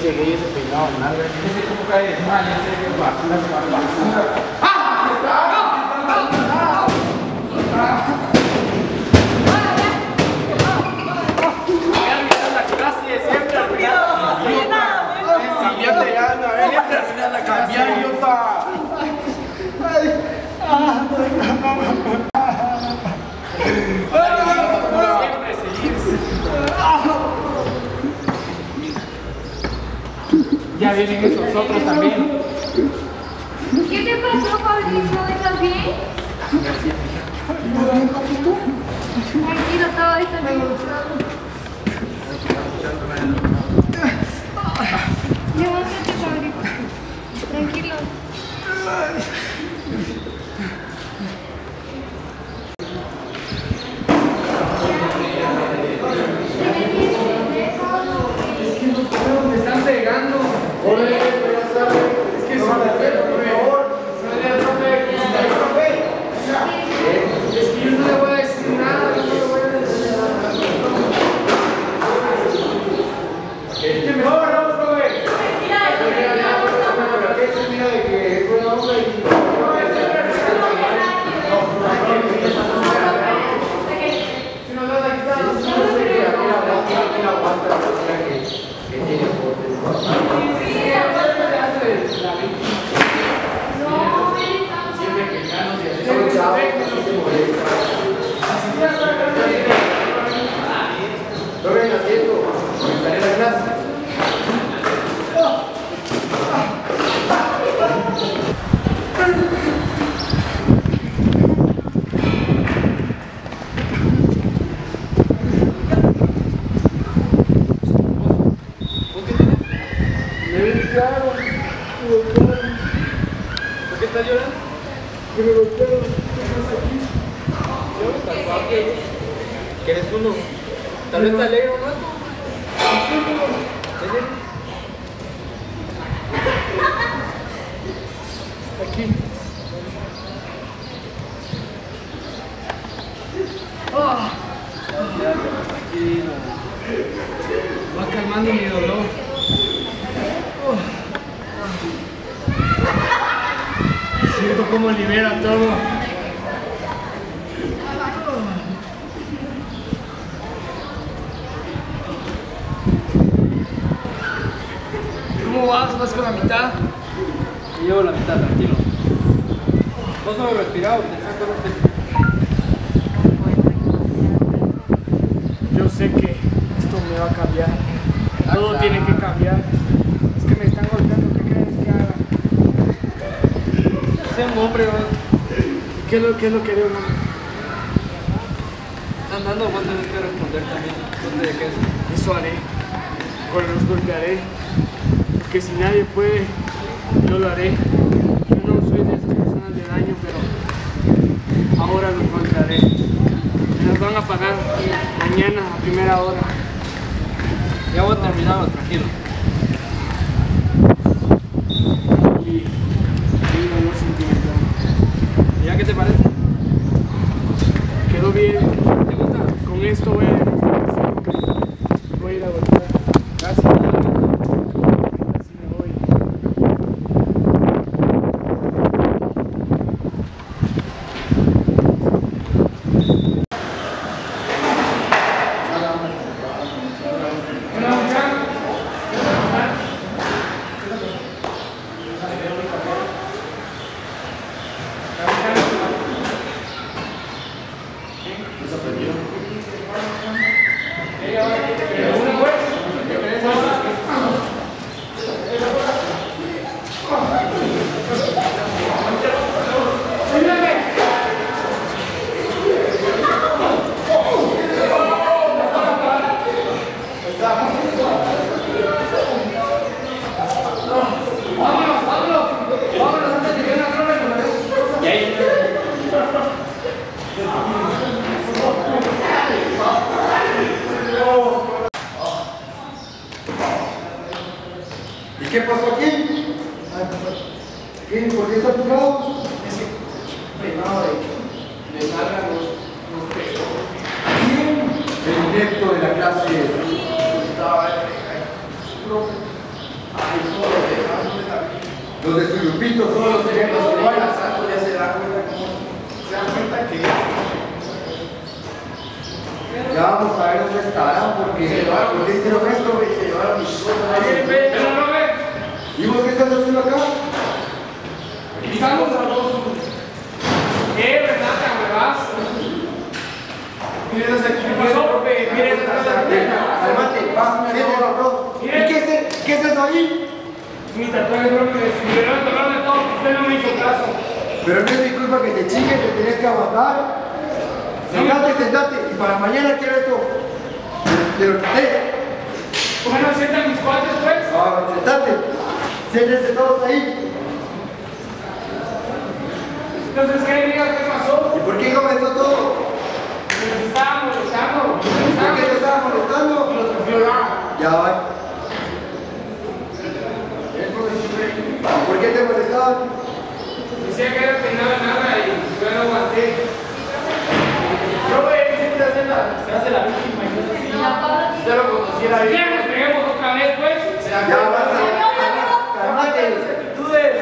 ese gay, ese peinado, nada. Ese como cae de mal, ese que basura. ¡Ah! Ya vienen esos otros también. ¿Qué te pasó, Pablito? ¿Estás bien? Tranquilo, todo está bien. Levántate, Pablito. Tranquilo. Me están pegando. Es que eso es que yo no le voy a decir nada, yo no le voy a decir nada. Es que mejor vamos, profe. Mira de que es buena onda y si nos das aquí está, no sé qué, aquí la aguanta, que tiene no ven haciendo, estaré en la clase. ¿Por qué estás llorando? Que me golpearon. ¿Qué eres uno? Tal vez te alegre un rato. Aquí. Tranquilo. Va calmando mi dolor. Siento cómo libera todo. ¿Cómo vas? ¿Vas con la mitad? Yo llevo la mitad, tranquilo. ¿Vos no respirado? Yo sé que esto me va a cambiar. Todo tiene que cambiar. Es que me están golpeando. ¿Qué crees que haga? Sea un hombre, ¿no? ¿Qué es lo que debo? Andando, vos tenés que responder también. ¿Dónde de qué es? Eso haré. Bueno, los golpearé. Porque si nadie puede, yo lo haré. Yo no soy de esas personas de daño, pero ahora los golpearé. Me los van a pagar mañana a primera hora. Ya voy terminado, tranquilo. Y un dolor sentimental. ¿Y ya qué te parece? Quedó bien. ¿Te gusta? Con esto voy a demostrar que voy a ir a golpear. Gracias. Así me voy. ¿Y qué pasó aquí? ¿Qué? ¿Por qué están apurados? Es que peinado de larga nos pegó. ¿Quién? El inepto de la clase. Estaba profe. Los de su grupito, todos los eventos iguales. Ya se da cuenta que Ya vamos a ver dónde estarán porque se llevaron ¿por qué hicieron esto? se llevaron mis cosas. ¿Y vos qué estás haciendo acá? Estamos a dos. Renata, me vas. Miren ese aquí, ¿Qué pasó, profe? Miren esa casa. Cálmate, va, siéntate, bro. ¿Y qué es eso ahí? Mi tatuaje, bro, me descubrieron de todo. Usted no me hizo caso. Pero no es mi culpa que te chinguen, te tienes que aguantar. Sentate. Y para mañana quiero esto. Te lo quité. ¿Por qué no sientan mis cuates, pues? Ah, sentate. Siéntense todos ahí. Entonces, ¿qué diga? ¿Qué pasó? ¿Y por qué comenzó todo? Me estaba molestando. ¿Por qué te estaba molestando? Ya va. ¿Por qué te molestaban? Decía que era peinada nada y yo no aguanté. Profe, ¿qué se hace la víctima y no es así? Usted lo conociera ahí. ¿Quieren nos peguemos otra vez, pues? Ya basta. Cálmate. actitudes.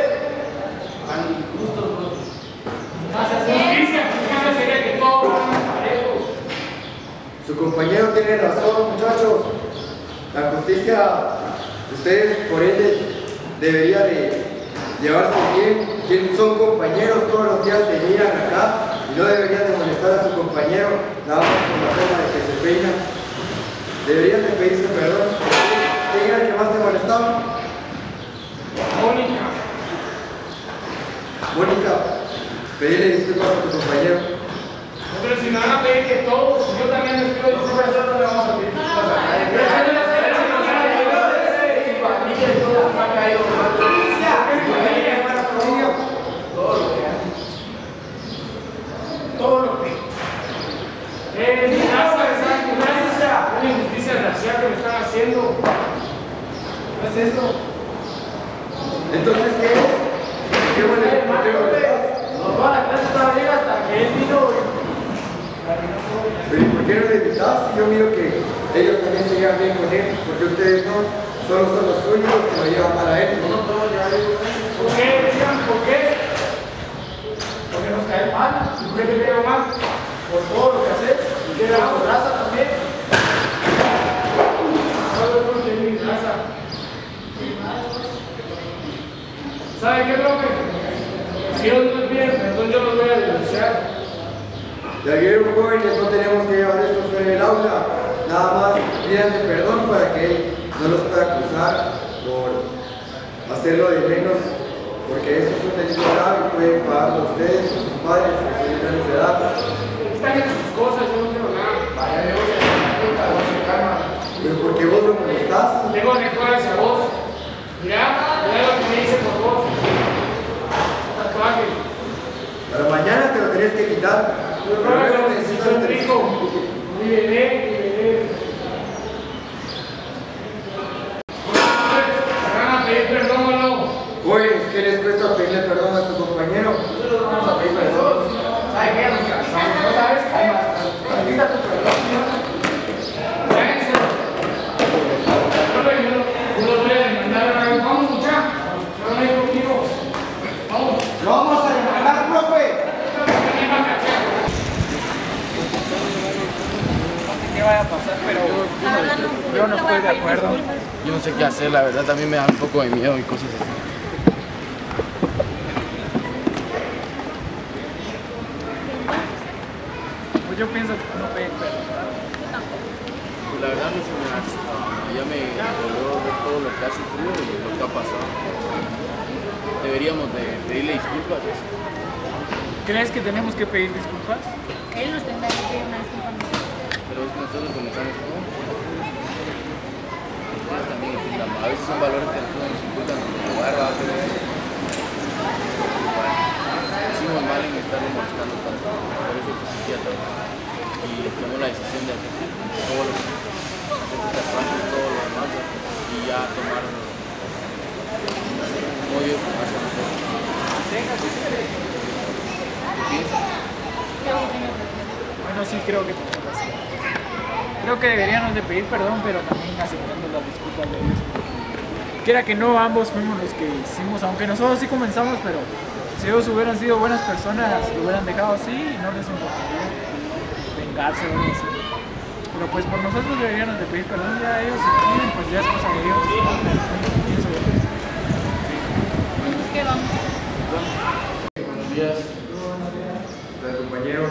Justicia sería que todos fueran parejos. Su compañero tiene razón, muchachos. La justicia, ustedes por ende debería de llevarse bien. Son compañeros, todos los días se miran acá y no deberían de molestar a su compañero nada más por la forma de que se peinan. Deberían de pedirse perdón. ¿Quién era el que más te molestaba? Mónica, pedirle disculpas a tu compañero. Pero si me van a pedir que todos, yo también les pido disculpas, no le vamos a pedir disculpas a nadie. Todo lo que una injusticia racial que me están haciendo. ¿Qué es eso? Entonces, ¿qué es? ¿Qué molestas? Toda la clase estaba bien hasta que él vino. Pero ¿y por qué no le invitas? Yo miro que ellos también se llevan bien con él, porque ustedes no, solo son los únicos que lo llevan mal a él. ¿Por qué? Digan, ¿por qué? Porque nos cae mal. ¿Por qué te veo mal? Por todo lo que haces. Y que la raza también. Solo es porque es mi raza. ¿Sabe qué, profe? Si ellos no es bien, entonces yo los voy a denunciar. Ya vieron, jóvenes, no tenemos que llevar esto fuera del aula. Nada más pídanle perdón para que él no los pueda acusar por hacerlo de menos, porque eso es un delito grave y pueden pagarlo ustedes o sus padres que son menores de edad. Están en sus cosas, yo no quiero nada. Vaya, Dios, se calma. Pero porque vos lo molestás. Tengo rencor hacia vos. Mira lo que me dice por vos. Tatuaje. Para mañana te lo tenés que quitar. Pero luego necesito el rico. Mi bebé. ¿Me van a pedir perdón o no? Jóvenes, ¿qué les cuesta pedirle perdón a su compañero? Nosotros vamos a pedir perdón. ¿Sabes qué? Nos cansamos. ¿No sabes? Quita tu perdón. Yo los voy a demandar. Vamos, muchachos. No me conmigo. Vamos. ¡Lo vamos a demandar, profe! ¿Qué vaya a pasar? Pero yo no estoy de acuerdo. Yo no sé qué hacer, la verdad también me da un poco de miedo y cosas así. Pues yo pienso no pedir perdón. Pues la verdad no se me hace. Ya me dolió ver todo lo que ha sufrido y lo que ha pasado. Deberíamos de pedirle disculpas. ¿Crees que tenemos que pedir disculpas? Él nos tendrá que pedir una disculpa a nosotros. Pero es que nosotros comenzamos todo. Ustedes también entiendan, a veces son valores que nosotros nos inculcan en el lugar, ¿verdad? Pero bueno, hicimos mal en estarlo molestando tanto. Por eso existía tanto. Y tomó la decisión de hacer todo lo que hacer su tatuaje y todo lo demás, ¿verdad? Y ya tomaron como ellos hacia nosotros. ¿Qué piensas? Bueno, sí, creo que tenemos razón. Creo que deberíamos de pedir perdón, pero también aceptando las disculpas de ellos. quiera que no, ambos fuimos los que hicimos, aunque nosotros sí comenzamos, pero si ellos hubieran sido buenas personas, lo hubieran dejado así y no les importaría vengarse o algo así. Pero pues por nosotros deberían de pedir perdón, ya ellos si quieren, pues ya es cosa de ellos. Pienso yo. ¿Qué vamos? Buenos días. Los compañeros.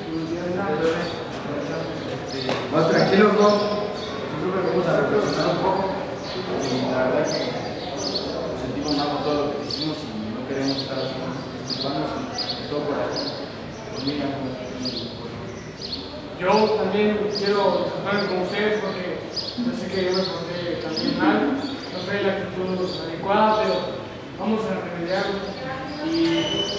Más tranquilos, ¿no? Yo creo que vamos a reflexionar un poco y la verdad que nos sentimos mal por todo lo que hicimos y no queremos estar haciendo disculparnos de todo corazón. Pues mira, Yo también quiero disculparme con ustedes porque yo sé que yo me porté también mal, no fue la actitud adecuada, pero vamos a remediarlo y